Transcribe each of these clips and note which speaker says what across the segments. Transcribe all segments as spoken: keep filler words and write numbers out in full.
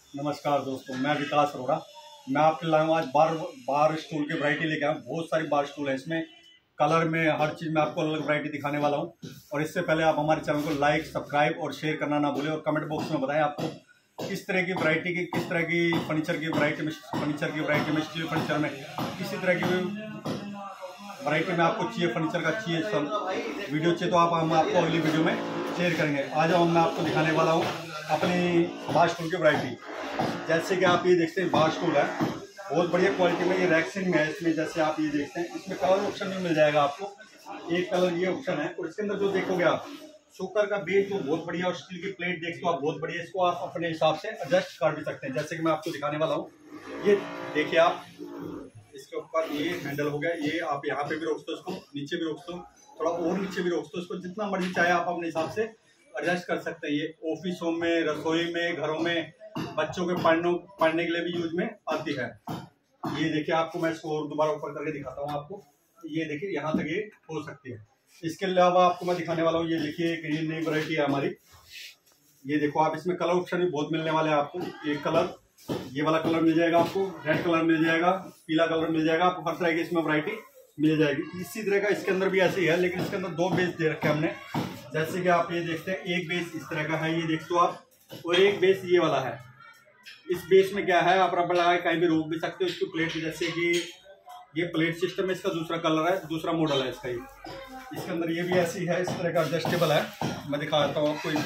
Speaker 1: नमस्कार दोस्तों, मैं विकास अरोड़ा। मैं आपके लाया हूँ आज बार बार स्टूल की वैरायटी लेके आया हूँ। बहुत सारी बार स्टूल है, इसमें कलर में हर चीज़ में आपको अलग वैरायटी दिखाने वाला हूँ। और इससे पहले आप हमारे चैनल को लाइक, सब्सक्राइब और शेयर करना ना भूलें। और कमेंट बॉक्स में बताएं आपको किस तरह की वैरायटी की, किस तरह की फर्नीचर की वैरायटी में फर्नीचर की वैरायटी में स्टील फर्नीचर में किसी तरह की वैरायटी में आपको चाहिए, फर्नीचर का चाहिए सब वीडियो चाहिए तो आप हम आपको अगली वीडियो में शेयर करेंगे। आ जाओ, मैं आपको दिखाने वाला हूँ अपनी बार स्टूल की वैरायटी। जैसे कि आप ये देखते हैं, बार स्टूल है बहुत बढ़िया क्वालिटी में। ये रैक्सिंग है इसमें, जैसे आप ये देखते हैं इसमें कलर ऑप्शन भी मिल जाएगा आपको। एक कलर ये ऑप्शन है और इसके अंदर जो देखोगे आप शोकर का बेस तो बहुत बढ़िया और स्टील की प्लेट देखते हो आप बहुत बढ़िया। इसको आप अपने हिसाब से एडजस्ट कर भी सकते हैं, जैसे कि मैं आपको दिखाने वाला हूँ। ये देखिए आप, इसके ऊपर ये हैंडल हो गया, ये आप यहाँ पे भी रोक सकते हो, इसको नीचे भी रोक सकते हो, थोड़ा और नीचे भी रोक सकते हो। इसको जितना मर्जी चाहे आप अपने हिसाब से एडजस्ट कर सकते हैं। ये ऑफिसों में, रसोई में, घरों में, बच्चों के पढ़ने पढ़ने के लिए भी यूज में आती है। ये देखिए, आपको मैं इसको और दोबारा ऊपर करके दिखाता हूँ आपको। ये देखिए यहाँ तक ये हो सकती है। इसके अलावा आपको मैं दिखाने वाला हूँ, ये देखिए एक ये नई वैरायटी है हमारी। ये देखो आप, इसमें कलर ऑप्शन भी बहुत मिलने वाले हैं आपको। एक कलर, ये वाला कलर मिल जाएगा आपको, रेड कलर मिल जाएगा, पीला कलर मिल जाएगा, आपको हर तरह की इसमें वैरायटी मिल जाएगी। इसी तरह का इसके अंदर भी ऐसे ही है, लेकिन इसके अंदर दो बेस दे रखे हैं हमने। जैसे कि आप ये देखते हैं, एक बेस इस तरह का है, ये देखते हो आप, और एक बेस ये वाला है। इस बेस में क्या है, आप रबड़ लगा के कहीं भी रोक भी सकते हो इसकी प्लेट। जैसे कि ये प्लेट सिस्टम है, इसका दूसरा कलर है, दूसरा मॉडल है इसका। ये इसके अंदर ये भी ऐसी है, इस तरह का एडजस्टेबल है। मैं दिखा देता हूँ आपको।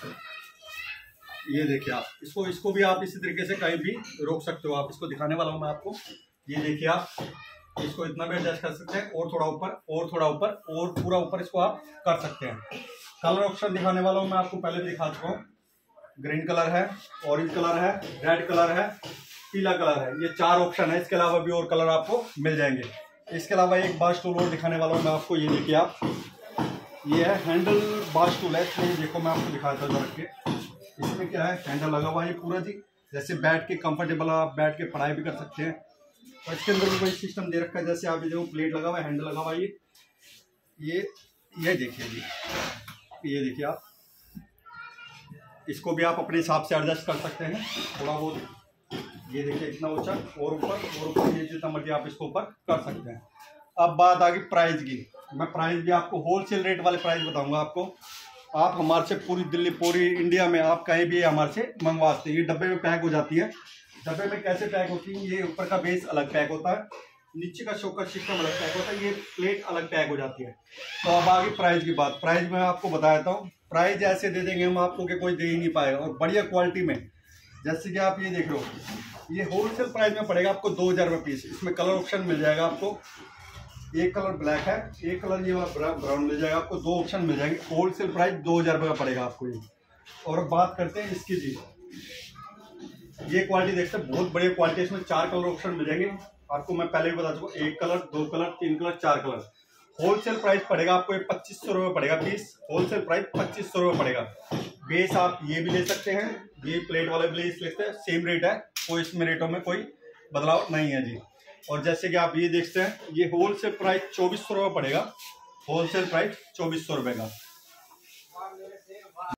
Speaker 1: ये देखिए आप, इसको इसको भी आप इसी तरीके से कहीं भी रोक सकते हो। आप इसको दिखाने वाला हूँ मैं आपको। ये देखिए आप, इसको इतना भी एडजस्ट कर सकते हैं, और थोड़ा ऊपर, और थोड़ा ऊपर, और पूरा ऊपर इसको आप कर सकते हैं। कलर ऑप्शन दिखाने वाला हूँ मैं आपको, पहले भी दिखा चुका हूँ। ग्रीन कलर है, ऑरेंज कलर है, रेड कलर है, पीला कलर है। ये चार ऑप्शन है, इसके अलावा भी और कलर आपको मिल जाएंगे। इसके अलावा एक बार स्टूल और दिखाने वाला हूँ मैं आपको। ये देखिए आप, ये है हैंडल बार स्टूल है। इसमें देखो मैं आपको दिखाता हूँ रख के। इसमें क्या है, हैंडल लगा हुआ है पूरा जी, जैसे बैठ के कंफर्टेबल आप बैठ के पढ़ाई भी कर सकते हैं। और इसके अंदर भी वही सिस्टम दे रखा है, जैसे आप ये देखो प्लेट लगा हुआ है, हैंडल लगा हुआ है। ये ये ये देखिए जी, ये देखिए आप, इसको भी आप अपने हिसाब से एडजस्ट कर सकते हैं थोड़ा बहुत। ये देखिए इतना ऊंचा, और ऊपर और ऊपर, ये जितना मर्जी आप इसको ऊपर कर सकते हैं। अब बात आ गई प्राइस की। मैं प्राइस भी आपको होलसेल रेट वाले प्राइस बताऊंगा आपको। आप हमारे से पूरी दिल्ली, पूरी इंडिया में आप कहीं भी हमारे से मंगवा सकते हैं। ये डब्बे में पैक हो जाती है। डब्बे में कैसे पैक होती है, ये ऊपर का बेस अलग पैक होता है, नीचे का शोकर सिस्टम अलग पैक होता है, ये प्लेट अलग पैक हो जाती है। तो अब आगे प्राइस की बात। प्राइस मैं आपको बता देता हूँ। प्राइस ऐसे दे देंगे हम आपको कि कोई दे ही नहीं पाएगा, और बढ़िया क्वालिटी में। जैसे कि आप ये देख लो, ये होलसेल प्राइस में पड़ेगा आपको दो हज़ार रुपये पीस। इसमें कलर ऑप्शन मिल जाएगा आपको। एक कलर ब्लैक है, एक कलर ये वाला ब्राउन मिल जाएगा आपको। दो ऑप्शन मिल जाएंगे। होलसेल प्राइस दो हज़ार रुपये का पड़ेगा आपको ये। और अब बात करते हैं इसकी जी। ये क्वालिटी देखते हैं, बहुत बढ़िया क्वालिटी। इसमें चार कलर ऑप्शन मिल जाएंगे आपको। मैं पहले भी बता चुका हूँ, एक कलर, दो कलर, तीन कलर, चार कलर। होलसेल प्राइस पड़ेगा आपको ये पच्चीस सौ रुपये पड़ेगा पीस। होलसेल प्राइस पच्चीस सौ रुपये पड़ेगा। बेस आप ये भी ले सकते हैं, ये प्लेट वाले भी ले सकते हैं, सेम रेट है, कोई इसमें रेटों में कोई बदलाव नहीं है जी। और जैसे कि आप ये देखते हैं, ये होलसेल प्राइस चौबीस सौ रुपये पड़ेगा। होलसेल प्राइस चौबीस सौ रुपये का।